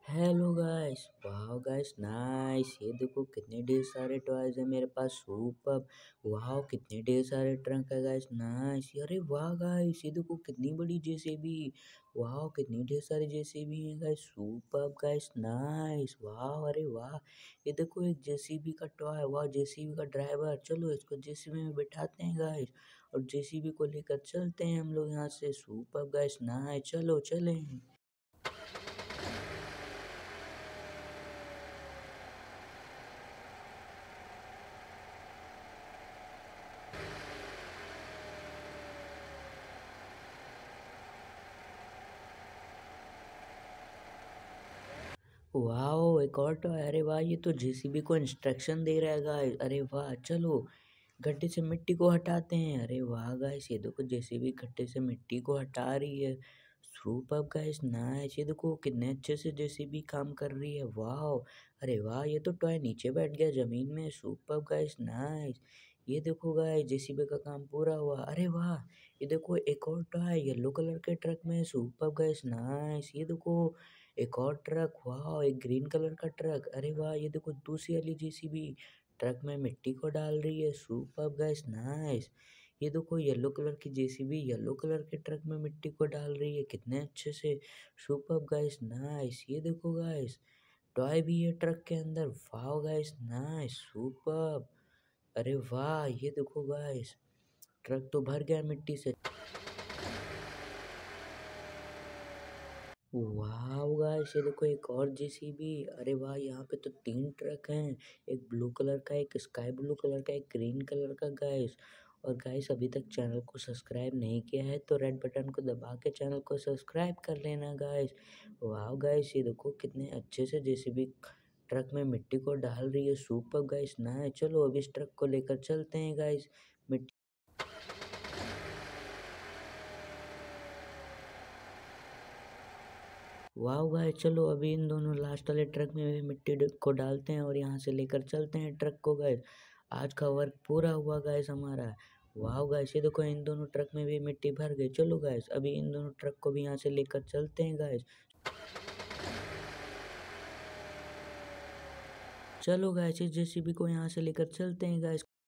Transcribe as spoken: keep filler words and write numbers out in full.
Hello guys, वाह guys, nice. ये देखो कितने ढेर सारे टॉयज है मेरे पास। सुपर। वाह, कितने ढेर सारे ट्रंक है गाइस। नाइस। अरे वाह गाइस, ये देखो कितनी बड़ी जेसीबी। वाह, कितनी ढेर सारी जेसीबी है गाइस। Super guys, nice. वाह, अरे वाह। ये देखो एक जेसीबी का टॉय। वाह, जेसीबी का ड्राइवर। चलो इसको जेसीबी में बिठाते हैं गाइस, और जेसीबी को लेकर चलते हैं हम लोग यहाँ से। Super guys, nice. चलो चलें। वाओ, एक और टॉय। अरे वाह, ये तो जेसीबी को इंस्ट्रक्शन दे रहा है गाइस। अरे वाह, चलो गड्ढे से मिट्टी को हटाते हैं। अरे वाह गाइस, ये देखो जेसीबी गड्ढे से मिट्टी को हटा रही है। Superb guys, nice. ये देखो कितने अच्छे से जेसीबी काम कर रही है। वाह। अरे वाह, ये तो टॉय नीचे बैठ गया जमीन में। Superb guys, nice. ये देखो गाइस, जेसीबी का काम पूरा हुआ। अरे वाह, ये देखो एक और टॉय येलो कलर के ट्रक में। Superb guys, nice. ये देखो एक और ट्रक। वाह, एक ग्रीन कलर का ट्रक। अरे वाह, ये देखो दूसरी वाली जेसीबी ट्रक में मिट्टी को डाल रही है। Superb guys, nice. ये देखो येलो कलर की जेसीबी येलो कलर के ट्रक में मिट्टी को डाल रही है कितने अच्छे से। Superb guys, nice. ये देखो गाइस, टॉय भी है ट्रक के अंदर। वाह गाइस, नाइस, सुपर्ब। अरे वाह, ये देखो गाइस, ट्रक तो भर गया मिट्टी से। वाह गाइस, ये देखो एक और जेसीबी। अरे वाह, यहाँ पे तो तीन ट्रक हैं। एक ब्लू कलर का, एक स्काई ब्लू कलर का, एक ग्रीन कलर का गाइस। और गाइस, अभी तक चैनल को सब्सक्राइब नहीं किया है तो रेड बटन को दबा के चैनल को सब्सक्राइब कर लेना गाइस। वाह गाइस, ये देखो कितने अच्छे से जेसीबी ट्रक में मिट्टी को डाल रही है। सुपर गाइस, ना चलो अब इस ट्रक को लेकर चलते हैं गाइस। मिट्टी वाह गाइस, चलो अभी इन दोनों लास्ट वाले ट्रक में भी मिट्टी ड- को डालते हैं और यहाँ से लेकर चलते हैं ट्रक को गाइस। आज का वर्क पूरा हुआ गाइस हमारा। वाह गाइस, ये देखो इन दोनों ट्रक में भी मिट्टी भर गई। चलो गाइस, अभी इन दोनों ट्रक को भी यहाँ से लेकर चलते हैं गाइस। चलो गाइस, इस जेसीबी को यहाँ से लेकर चलते हैं गाइस।